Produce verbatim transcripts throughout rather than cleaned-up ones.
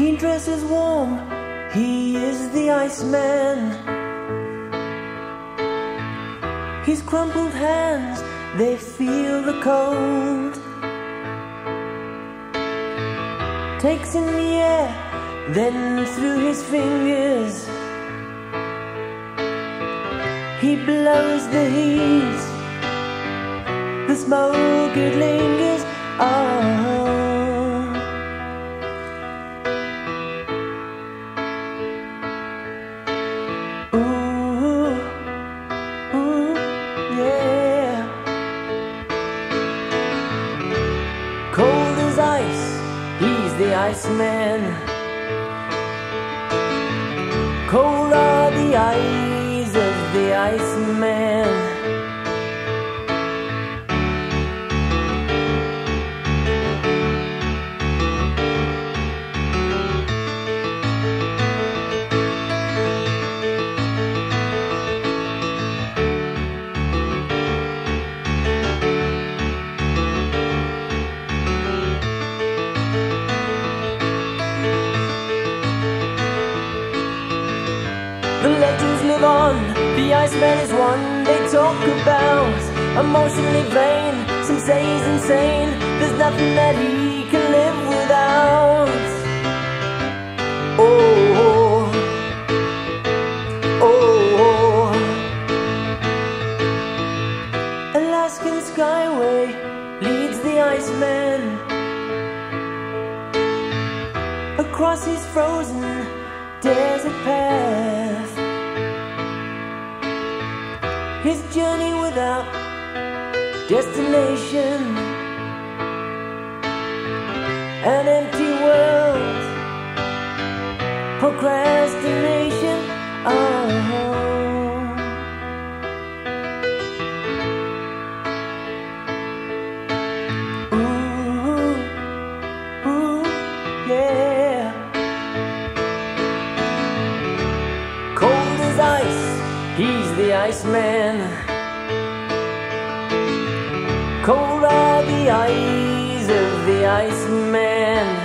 He dresses warm, he is the Iceman. His crumpled hands, they feel the cold. Takes in the air, then through his fingers he blows the heat. The smoke, it lingers. Oh. Iceman. Cold are the eyes of the Iceman. The legends live on, the Iceman is one they talk about. Emotionally vain, some say he's insane. There's nothing that he can live without. Oh, oh, oh. Alaskan Skyway leads the Iceman across his frozen desert path. His journey without destination, an empty world, procrastination. Oh. Ooh, ooh, yeah. Cold as ice, he's the Iceman. Cold are the eyes of the Iceman.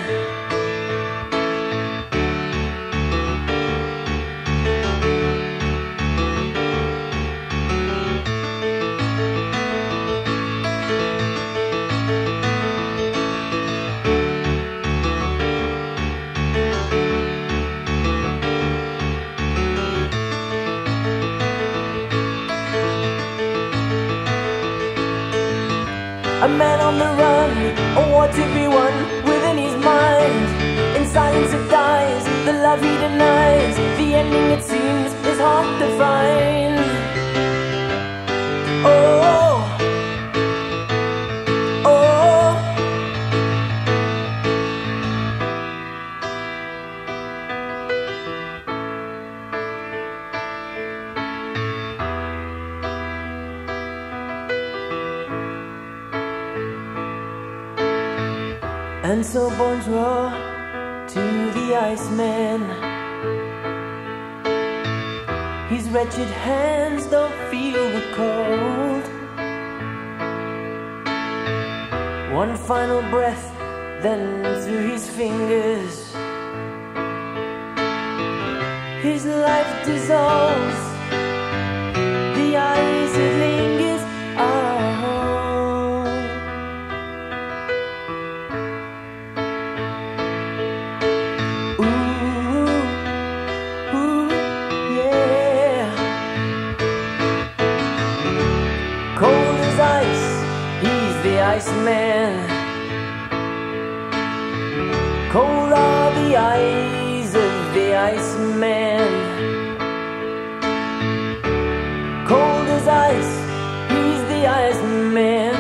A man on the run, a war to be won within his mind. In silence it dies, the love he denies. The ending it seems is hard to find. Oh, oh. And so bonjour to the Iceman. His wretched hands don't feel the cold. One final breath, then through his fingers his life dissolves. The ice, it lingers. Oh. Iceman. Cold are the eyes of the Iceman. Cold as ice, he's the Iceman.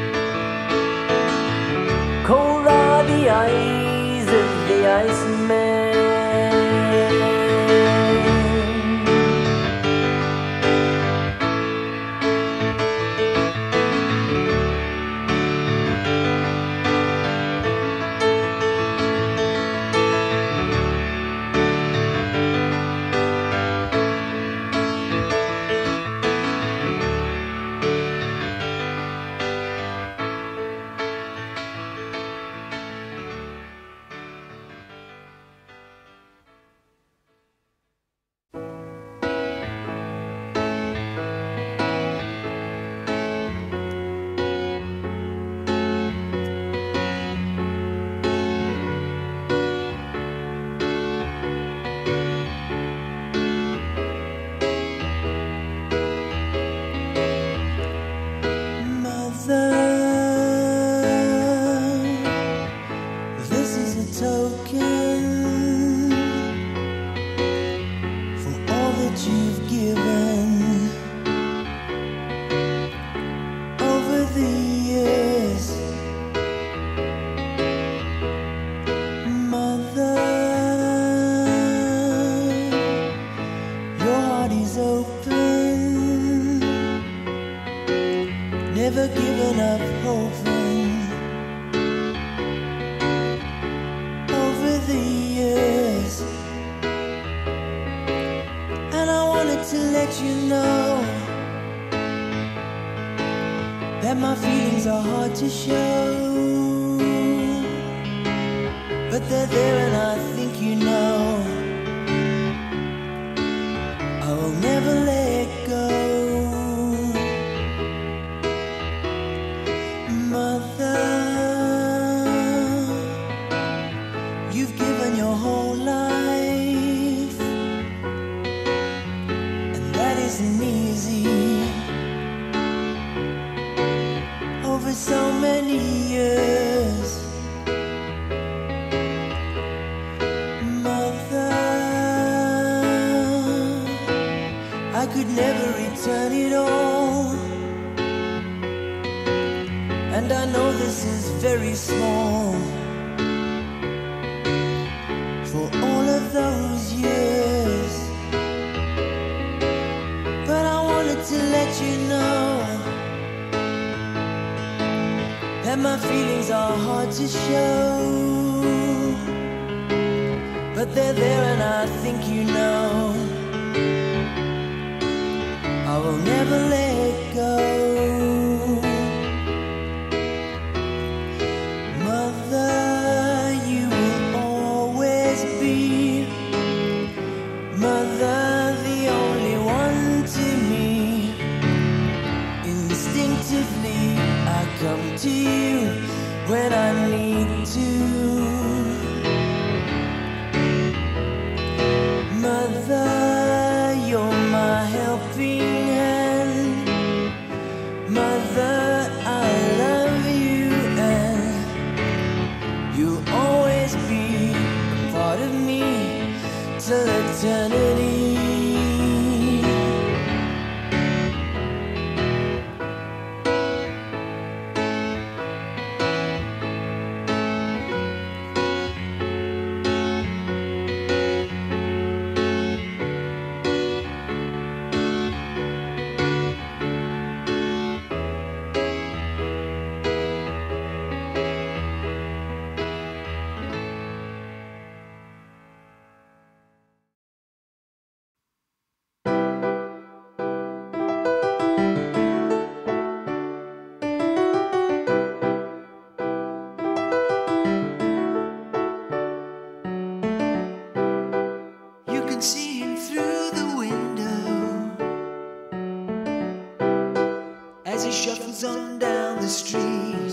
Cold are the eyes of the Iceman. that my feelings are hard to show, but they're there and I think you know I will never let go. Mother, you've given your whole life, and that isn't easy. Over so many years, Mother, I could never return it all, and I know this is very small for all of those years, but I wanted to let you know that my feelings are hard to show, but they're there and I think you know I will never let go. Mother, you will always be, Mother, the only one to me. Instinctively I come to you when I need to. Mother, you're my helping hand. Mother, I love you, and you'll always be a part of me till eternity. On down the street,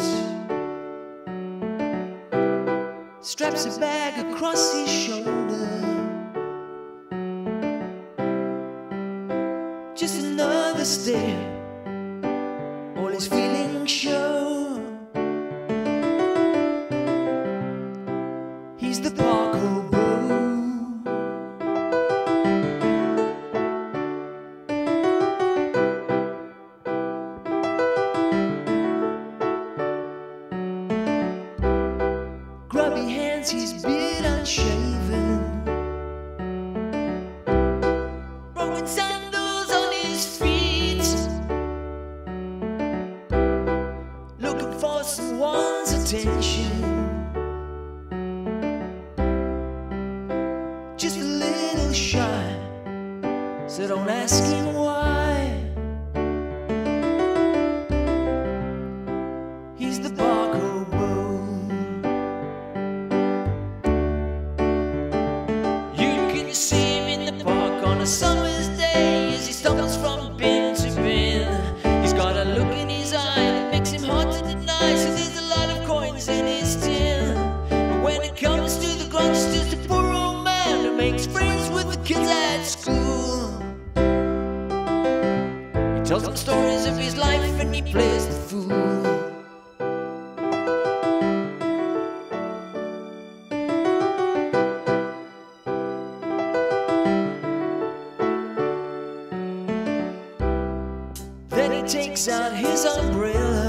straps a bag across his shoulder, just another step, all his feelings show. He's the Park Hobo. Grubby hands, his beard unshaven, broken sandals on his feet, looking for someone's attention, just a little shy, so don't ask him why. He's the Park Hobo. See him in the park on a summer's day as he stumbles from bin to bin. He's got a look in his eye that makes him hard to deny, so there's a lot of coins in his tin. But when it comes to the grunt, he's just a poor old man who makes friends with the kids at school. He tells them stories of his life and he plays the fool. Then he takes out his umbrella,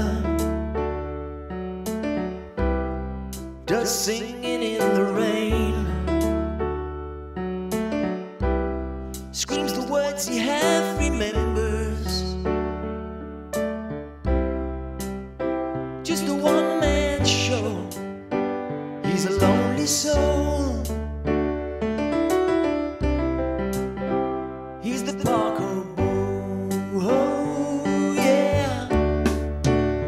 does singing in the rain, screams the words he half remembers, just a one-man show. He's a lonely soul. He's the Park Hobo. Oh, yeah.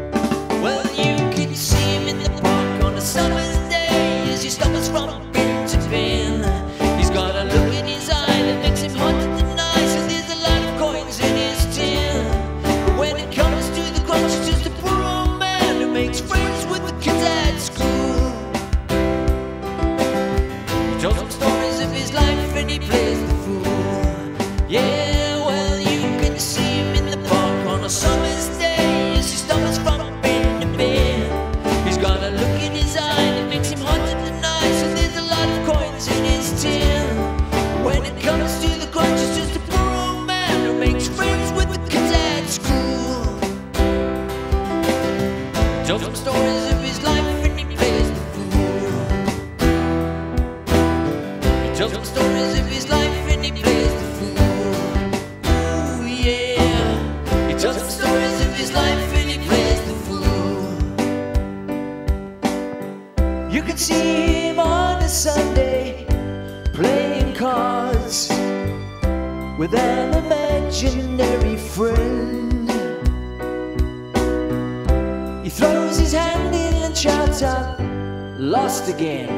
tells some stories of his life and he plays the fool. Ooh, yeah. He tells some stories of his life and he plays the fool. You can see him on a Sunday playing cards with an imaginary friend. He throws his hand in and shouts out, "Lost again.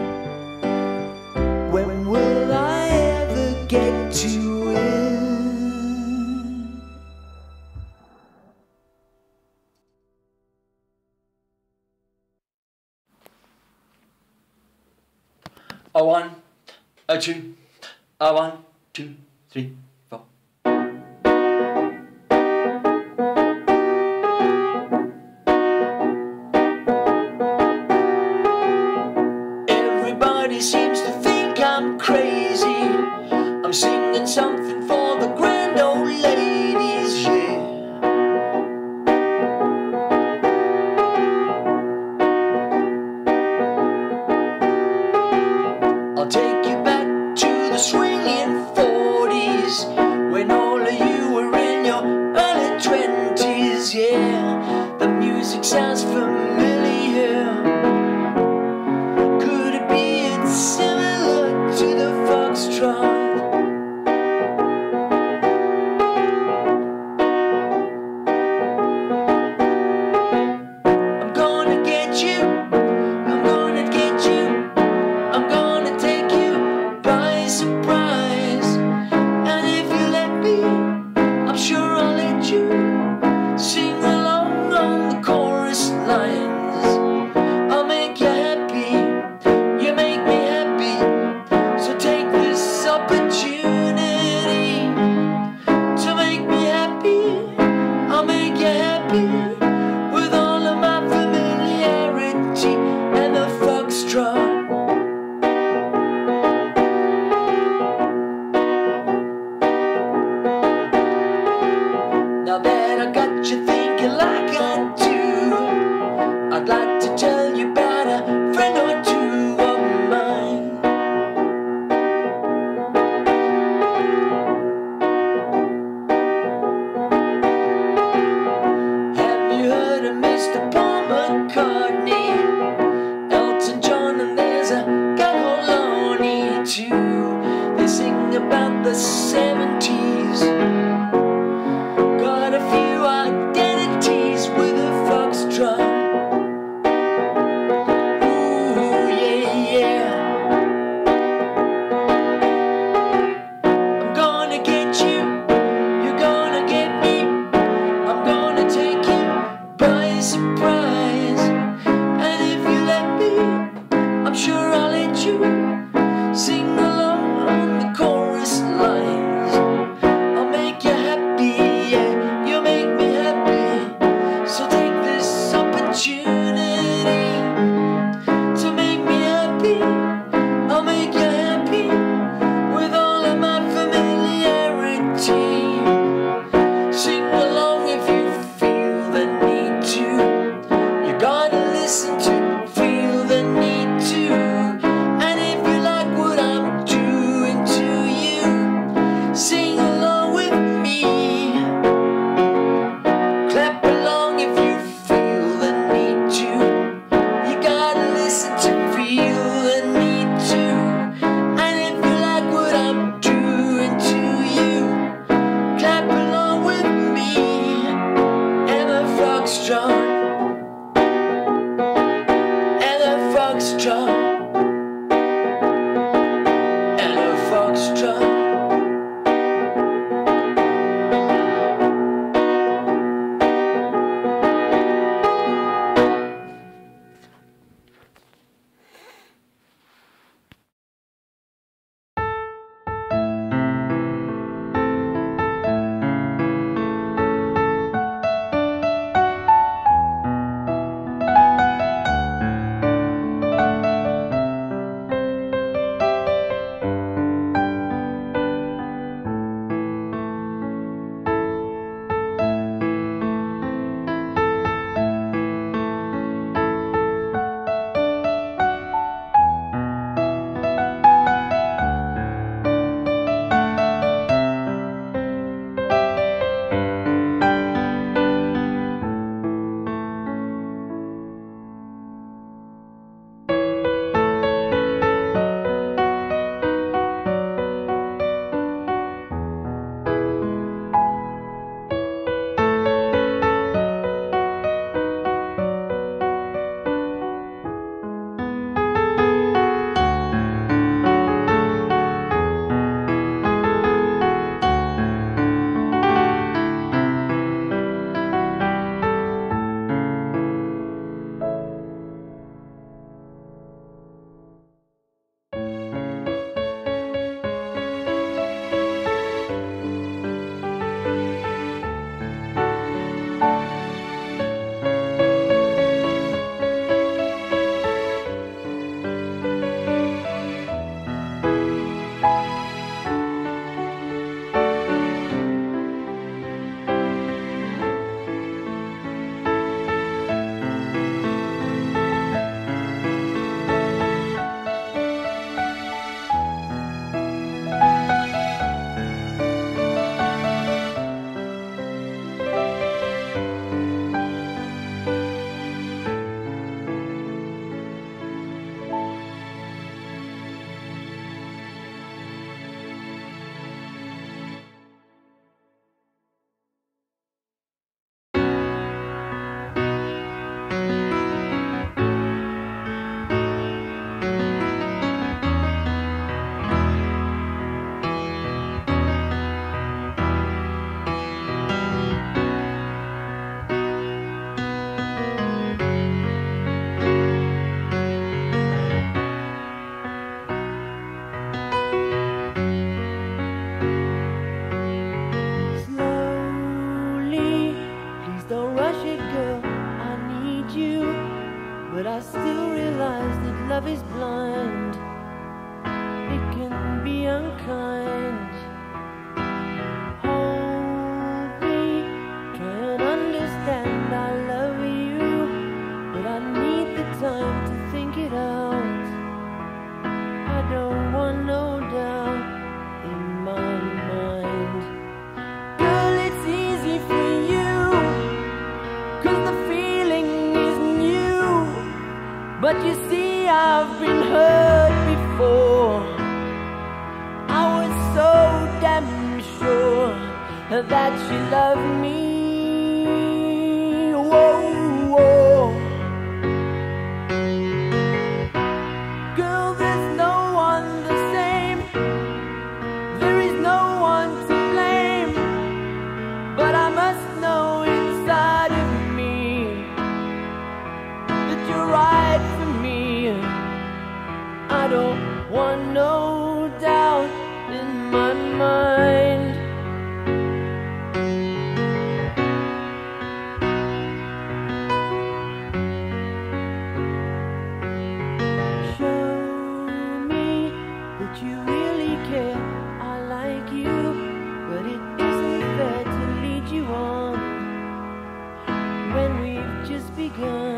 When will I ever get to win?" A one, a two, a one, two, three, four. Everybody seems to think I'm crazy. I'm singing something for the grand old ladies, yeah. I'll take you back to the swinging forties, when all of you were in your early twenties, yeah. The music sounds familiar. Could it be it's similar to the Foxtrot? I'm gonna get you, I'm gonna get you, I'm gonna take you by surprise. And if you let me, I'm sure I'll let you sing along on the chorus lines. I'll make you happy, you make me happy. So take this opportunity to make me happy. I'll make you happy with all of my familiarity and the Foxtrot. Now that I got you thinking like I do, I'd like to tell you about a friend or two of mine. Have you heard of Mister Paul McCartney, Elton John, and there's a guy called Lonnie too? They sing about the seventies. Got a few identities with a Foxtrot. Ooh, yeah, yeah. I'm gonna get you, you're gonna get me. I'm gonna take you by surprise. And if you let me, I'm sure I'll let you sing along on the chorus lines. I'll make you happy, yeah, you make me happy. So take this opportunity to make me happy. I'll make you happy with all of my familiarity. Sing along if you feel the need to. You gotta listen to feel the need to. And if you like what I'm doing to you, sing along with me. Clap along if you feel the need to. You gotta listen to feel the need to. And if you like what I'm doing to you, clap along with me. And the Foxtrot, and the Foxtrot, and the Foxtrot. that she loved me. Whoa, whoa. Girl, there's no one the same. There is no one to blame. But I must know inside of me that you're right for me. I don't want no doubt in my mind. Show me that you really care. I like you, but it isn't fair to lead you on when we've just begun.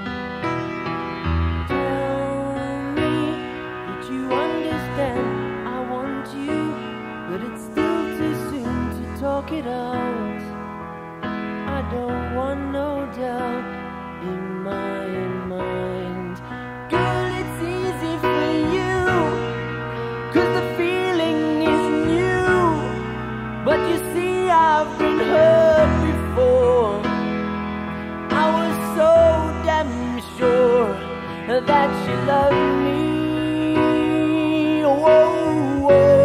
But it's still too soon to talk it out. I don't want no doubt in my mind. Girl, it's easy for you, 'cause the feeling is new. But you see, I've been hurt before. I was so damn sure that she loved me. Whoa, whoa.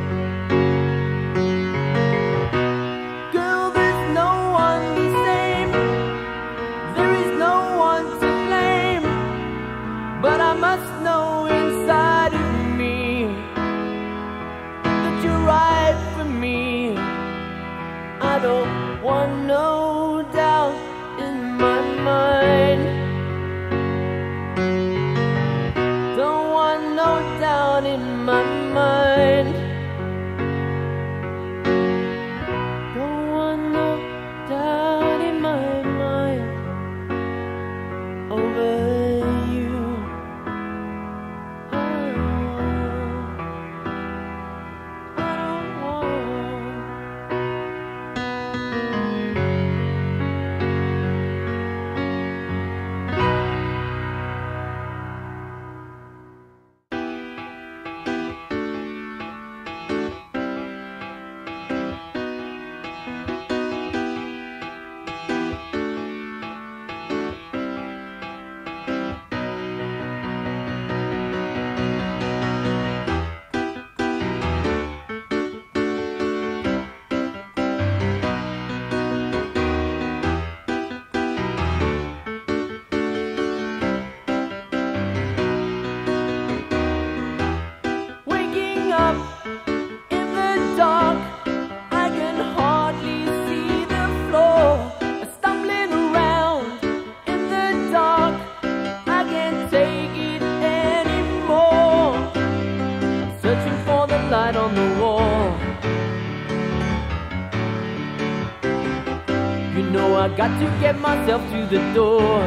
But I must know inside of me that you're right for me. I don't want no doubt in my mind. Don't want no doubt in my mind. Don't want no doubt in my mind over you. Light on the wall. You know I got to get myself through the door.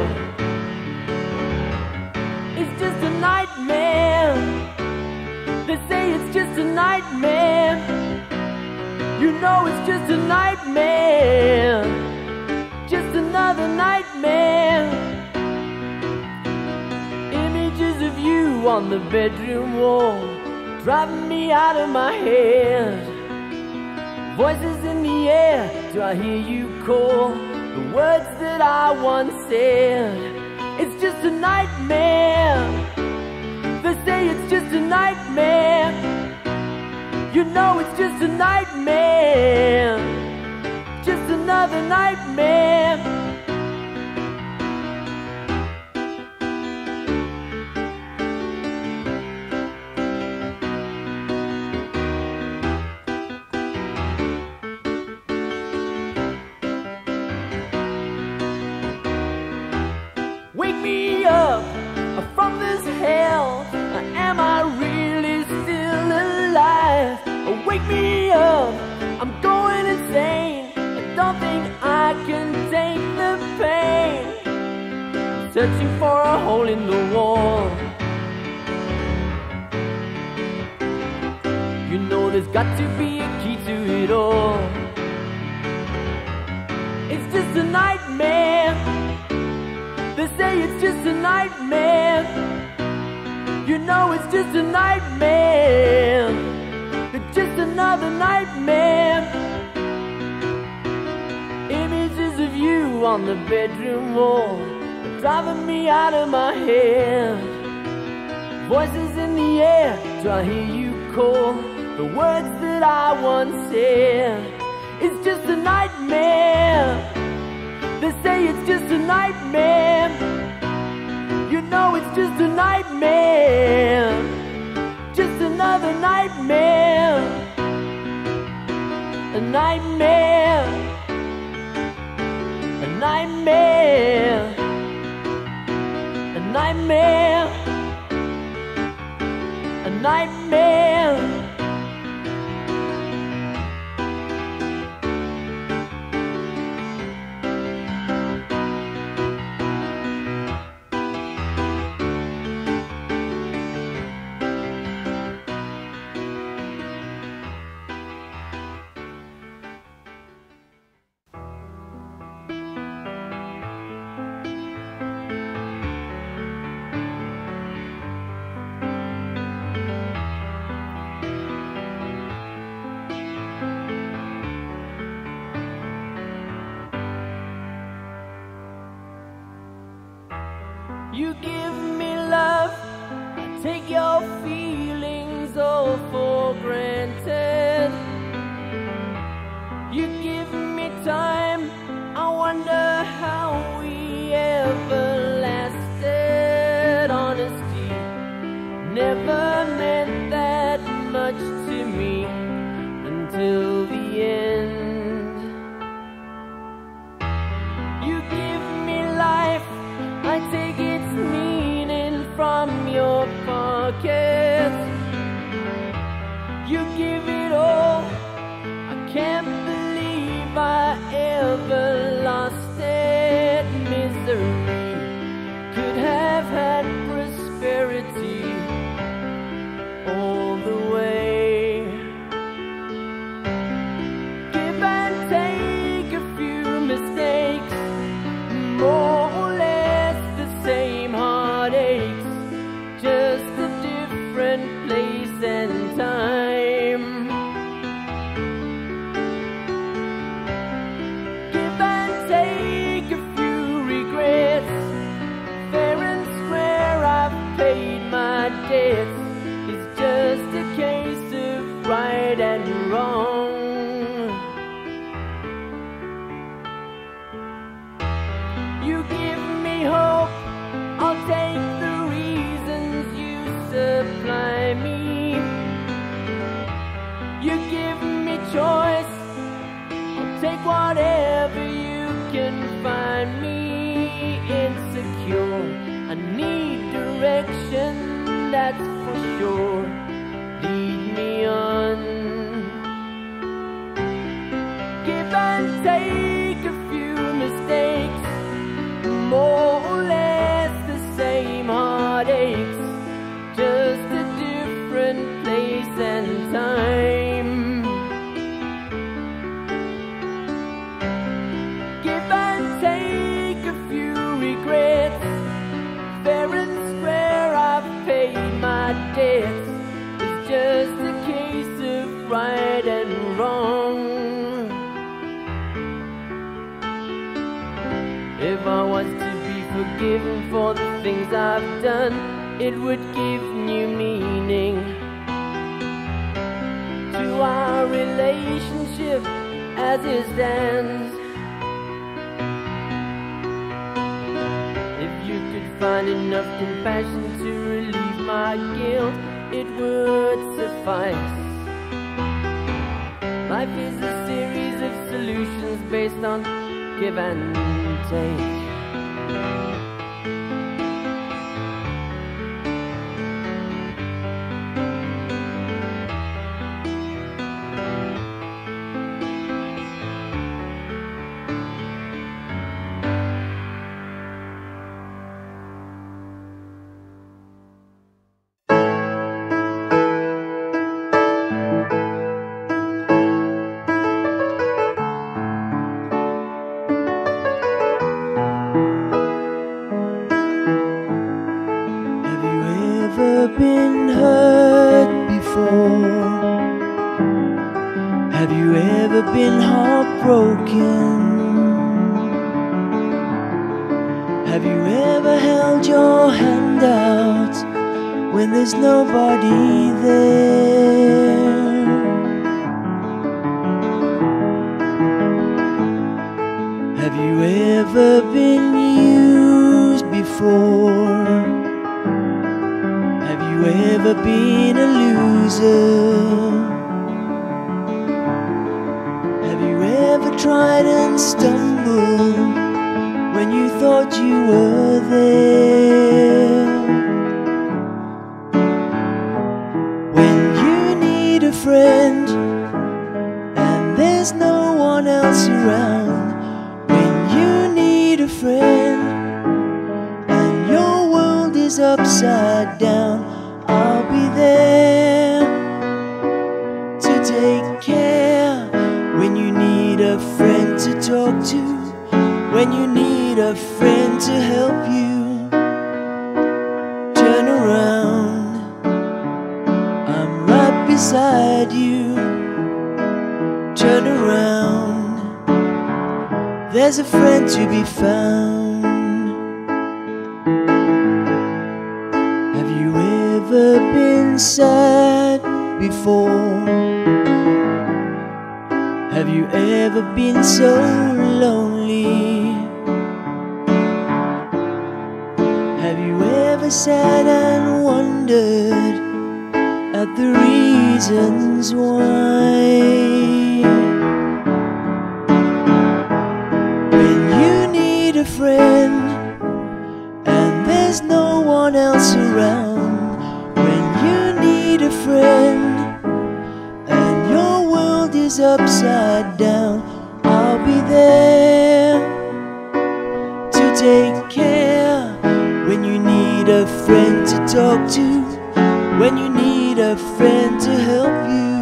It's just a nightmare. They say it's just a nightmare. You know it's just a nightmare. Just another nightmare. Images of you on the bedroom wall, driving me out of my head. Voices in the air, do I hear you call the words that I once said? It's just a nightmare. They say it's just a nightmare. You know it's just a nightmare. Just another nightmare. Wake me up from this hell. Am I really still alive? Wake me up, I'm going insane. I don't think I can take the pain. Searching for a hole in the wall. You know there's got to be a key to it all. It's just a nightmare. They say it's just a nightmare. You know it's just a nightmare. It's just another nightmare. tattoo on the bedroom wall, driving me out of my head. Voices in the air, do I hear you call the words that I once said? It's just a nightmare. They say it's just a nightmare. You know it's just a nightmare. Just another nightmare. A nightmare. A nightmare. A nightmare. A nightmare. You give me love, I take your feelings all for granted. You give me time, I wonder how we ever lasted. Honesty never meant that much to me until the end. You give me life, I take its meaning from your pocket. You give it all, I can't believe I ever lost it. Misery could have had prosperity all the way. Give and take a few mistakes, more or less the same heartaches, just a different place and time. Give and take a few regrets, fair and square I've paid my debts. It's just a case of right and wrong. You give me hope, I'll take the reasons you supply me. You give me choice, I'll take whatever you can find me. Insecure, I need direction, that's for sure. Lead me on. Give and take a few mistakes, more or less the same heartaches, just a different place and time. Give and take a few regrets, fair and square I've paid my debts. It's just a case of right and wrong. If I was to be forgiven for the things I've done, it would give new meaning to our relationship as it stands. If you could find enough compassion to relieve my guilt, it would suffice. Life is a series of solutions based on give and take. Been hurt before? Have you ever been heartbroken? Have you ever held your hand out when there's nobody there? Have you ever been used before? Have you ever been a loser? Have you ever tried and stumbled when you thought you were there? When you need a friend and there's no one else around, when you need a friend and your world is upside down, I'll be there to take care. When you need a friend to talk to, when you need a friend to help you, turn around, I'm right beside you. Turn around, there's a friend to be found. Have you ever been sad before? Have you ever been so lonely? Have you ever sat and wondered at the reasons why? When you need a friend and there's no one else around, when you need a friend and your world is upside down, I'll be there to take care. When you need a friend to talk to, when you need a friend to help you,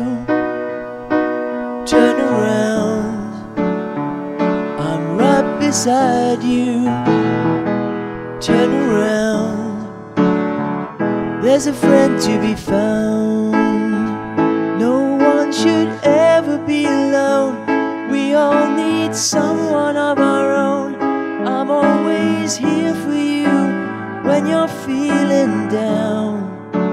turn around, I'm right beside you. Turn around, there's a friend to be found. No one should ever be alone. We all need someone of our own. I'm always here for you when you're feeling down.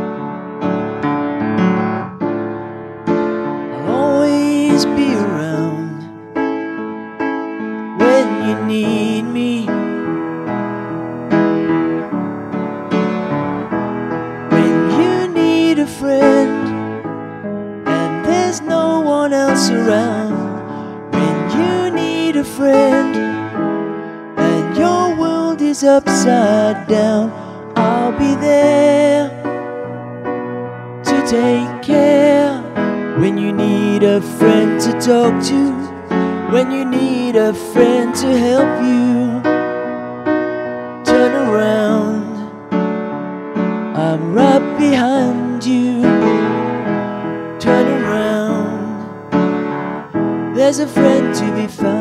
I'll always be around when you need me. When you need a friend and there's no one else around, when you need a friend and your world is upside down, I'll be there to take care. When you need a friend to talk to, when you need a friend to help you, turn around, I'm right behind you. Turn around, there's a friend to be found.